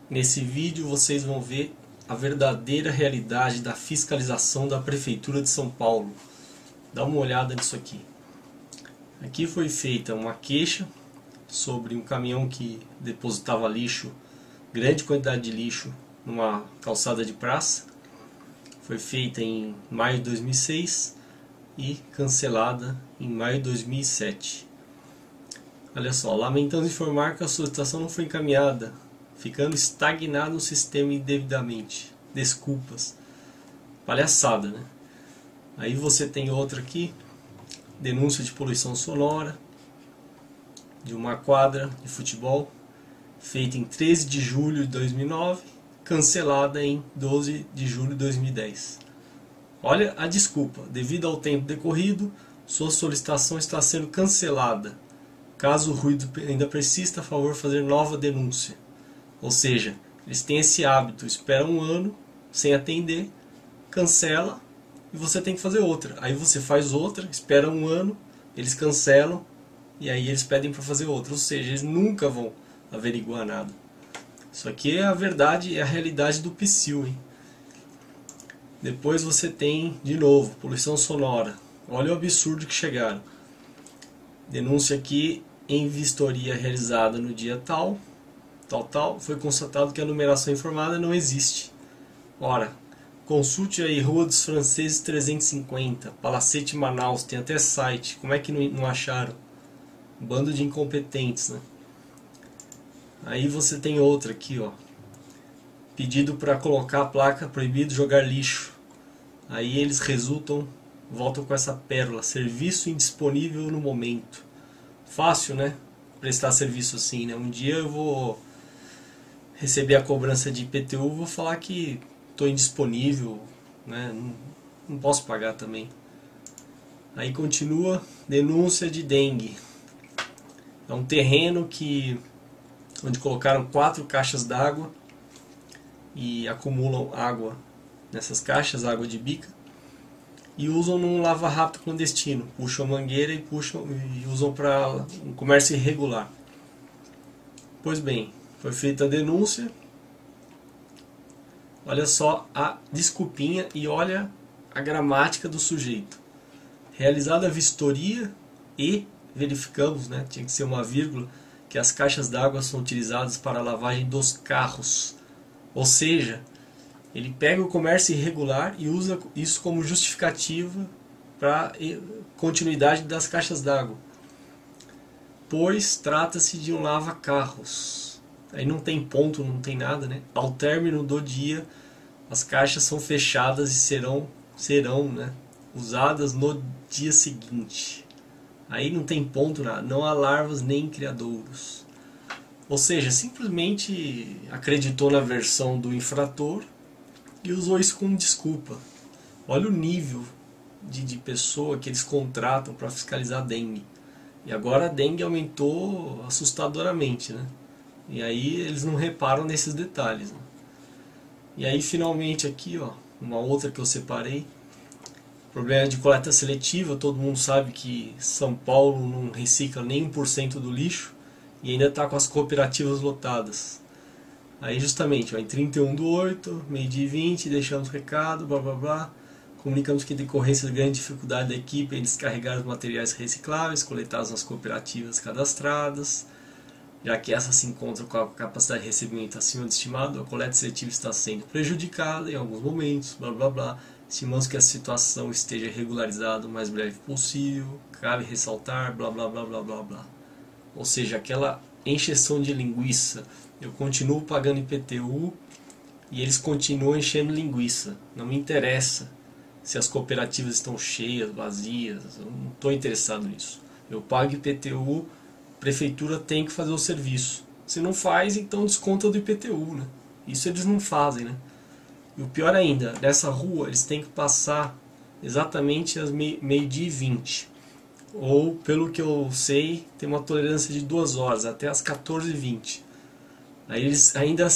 Nesse vídeo vocês vão ver a verdadeira realidade da fiscalização da Prefeitura de São Paulo. Dá uma olhada nisso aqui. Aqui foi feita uma queixa sobre um caminhão que depositava lixo, grande quantidade de lixo, numa calçada de praça. Foi feita em maio de 2006 e cancelada em maio de 2007. Olha só, lamentamos informar que a solicitação não foi encaminhada, ficando estagnado no sistema indevidamente. Desculpas. Palhaçada, né? Aí você tem outra aqui, denúncia de poluição sonora de uma quadra de futebol, feita em 13 de julho de 2009, cancelada em 12 de julho de 2010. Olha a desculpa: devido ao tempo decorrido, sua solicitação está sendo cancelada. Caso o ruído ainda persista, a favor fazer nova denúncia. Ou seja, eles têm esse hábito, esperam um ano sem atender, cancela e você tem que fazer outra. Aí você faz outra, espera um ano, eles cancelam e aí eles pedem para fazer outra. Ou seja, eles nunca vão averiguar nada. Isso aqui é a verdade, é a realidade do PSIL, hein? Depois você tem, de novo, poluição sonora. Olha o absurdo que chegaram. Denúncia aqui: em vistoria realizada no dia tal, foi constatado que a numeração informada não existe. Ora, consulte aí Rua dos Franceses 350, Palacete Manaus, tem até site. Como é que não acharam? Um bando de incompetentes, né? Aí você tem outra aqui, ó. Pedido para colocar a placa proibido jogar lixo. Aí eles voltam com essa pérola: serviço indisponível no momento. Fácil, né? Prestar serviço assim, né? Um dia eu vou receber a cobrança de IPTU, vou falar que estou indisponível, né? Não posso pagar também. Aí continua, denúncia de dengue. É um terreno onde colocaram 4 caixas d'água e acumulam água nessas caixas, água de bica, e usam num lava-rápido clandestino. Puxam a mangueira e usam para um comércio irregular. Pois bem, foi feita a denúncia. Olha só a desculpinha e olha a gramática do sujeito. Realizada a vistoria e verificamos, né, tinha que ser uma vírgula, que as caixas d'água são utilizadas para a lavagem dos carros. Ou seja, ele pega o comércio irregular e usa isso como justificativa para continuidade das caixas d'água. Pois trata-se de um lava-carros. Aí não tem ponto, não tem nada, né? Ao término do dia, as caixas são fechadas e serão, né, usadas no dia seguinte. Aí não tem ponto, nada. Não há larvas nem criadouros. Ou seja, simplesmente acreditou na versão do infrator e usou isso como desculpa. Olha o nível de pessoa que eles contratam para fiscalizar a dengue. E agora a dengue aumentou assustadoramente, né? E aí eles não reparam nesses detalhes, né? E aí finalmente aqui, ó, uma outra que eu separei. Problema de coleta seletiva. Todo mundo sabe que São Paulo não recicla nem 1% do lixo e ainda está com as cooperativas lotadas. Aí justamente, ó, em 31/8, meio-dia e 20, deixamos recado, blá blá blá. Comunicamos que em decorrência de grande dificuldade da equipe em descarregar os materiais recicláveis coletados nas cooperativas cadastradas, já que essas se encontram com a capacidade de recebimento acima do estimado, a coleta seletiva está sendo prejudicada em alguns momentos, blá blá blá. Estimamos que a situação esteja regularizada o mais breve possível, cabe ressaltar, blá blá blá blá blá blá. Ou seja, aquela encheção de linguiça. Eu continuo pagando IPTU e eles continuam enchendo linguiça. Não me interessa se as cooperativas estão cheias, vazias, eu não estou interessado nisso. Eu pago IPTU, a prefeitura tem que fazer o serviço. Se não faz, então desconta do IPTU, né? Isso eles não fazem, né? E o pior ainda, nessa rua eles têm que passar exatamente às meio-dia e 20. Ou, pelo que eu sei, tem uma tolerância de 2 horas, até às 14h20. Aí eles ainda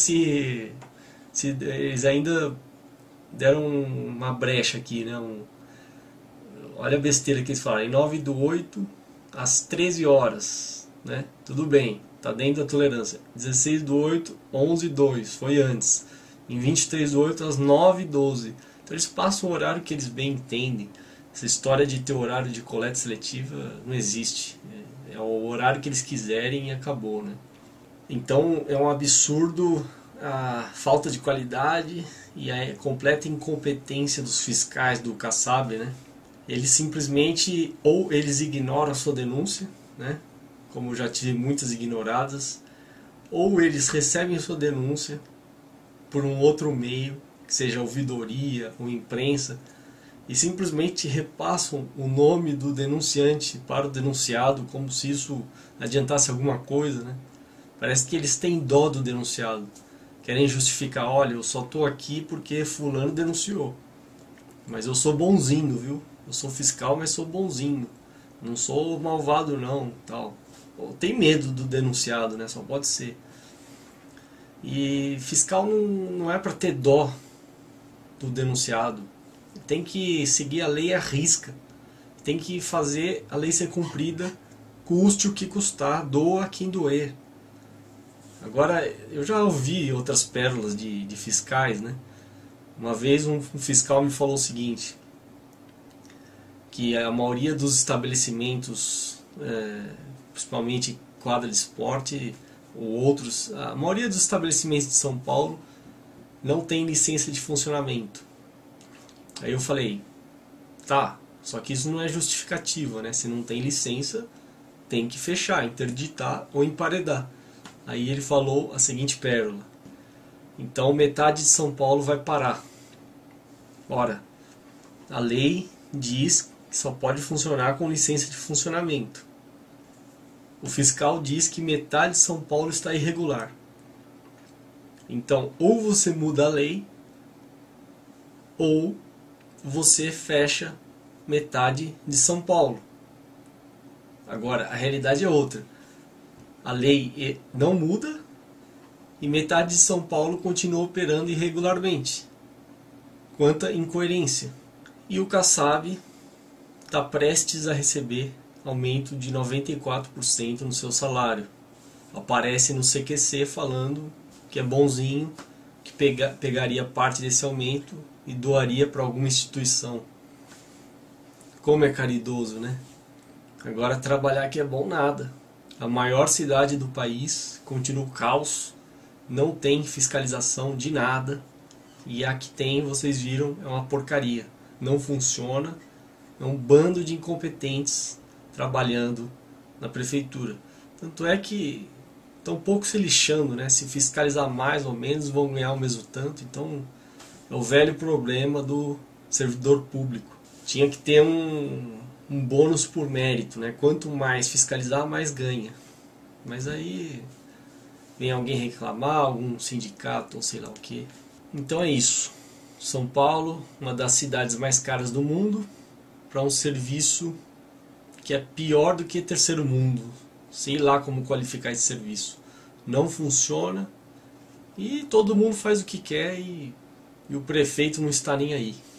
eles ainda deram uma brecha aqui, né? Olha a besteira que eles falaram: em 9/8 às 13 horas, né? Tudo bem, Está dentro da tolerância. 16/8, 11/2, foi antes. Em 23/8, às 9h12. Então eles passam o horário que eles bem entendem. Essa história de ter horário de coleta seletiva não existe. É o horário que eles quiserem e acabou, né? Então é um absurdo a falta de qualidade e a completa incompetência dos fiscais do CASAB, né? Eles simplesmente, ou eles ignoram a sua denúncia, né? Como eu já tive muitas ignoradas, ou eles recebem a sua denúncia por um outro meio, que seja ouvidoria ou imprensa, e simplesmente repassam o nome do denunciante para o denunciado, como se isso adiantasse alguma coisa, né? Parece que eles têm dó do denunciado. Querem justificar, olha, eu só estou aqui porque fulano denunciou. Mas eu sou bonzinho, viu? Eu sou fiscal, mas sou bonzinho. Não sou malvado não, tal. Tem medo do denunciado, né? Só pode ser. E fiscal não é para ter dó do denunciado. Tem que seguir a lei à risca. Tem que fazer a lei ser cumprida, custe o que custar, doa quem doer. Agora, eu já ouvi outras pérolas de fiscais, né? Uma vez um fiscal me falou o seguinte, que a maioria dos estabelecimentos, principalmente quadra de esporte ou outros, a maioria dos estabelecimentos de São Paulo não tem licença de funcionamento. Aí eu falei, tá, só que isso não é justificativa, né? Se não tem licença, tem que fechar, interditar ou emparedar. Aí ele falou a seguinte pérola, então metade de São Paulo vai parar. Ora, a lei diz que só pode funcionar com licença de funcionamento. O fiscal diz que metade de São Paulo está irregular. Então, ou você muda a lei, ou você fecha metade de São Paulo. Agora, a realidade é outra. A lei não muda e metade de São Paulo continua operando irregularmente. Quanta incoerência. E o CASAB está prestes a receber aumento de 94% no seu salário. Aparece no CQC falando que é bonzinho, que pegaria parte desse aumento e doaria para alguma instituição. Como é caridoso, né? Agora trabalhar que é bom nada. A maior cidade do país continua o caos, não tem fiscalização de nada, e a que tem, vocês viram, é uma porcaria. Não funciona, é um bando de incompetentes trabalhando na prefeitura. Tanto é que estão pouco se lixando, né? Se fiscalizar mais ou menos vão ganhar o mesmo tanto. Então é o velho problema do servidor público. Tinha que ter um bônus por mérito, né? Quanto mais fiscalizar, mais ganha. Mas aí vem alguém reclamar, algum sindicato ou sei lá o que. Então é isso. São Paulo, uma das cidades mais caras do mundo, para um serviço que é pior do que terceiro mundo. Sei lá como qualificar esse serviço. Não funciona e todo mundo faz o que quer e o prefeito não está nem aí.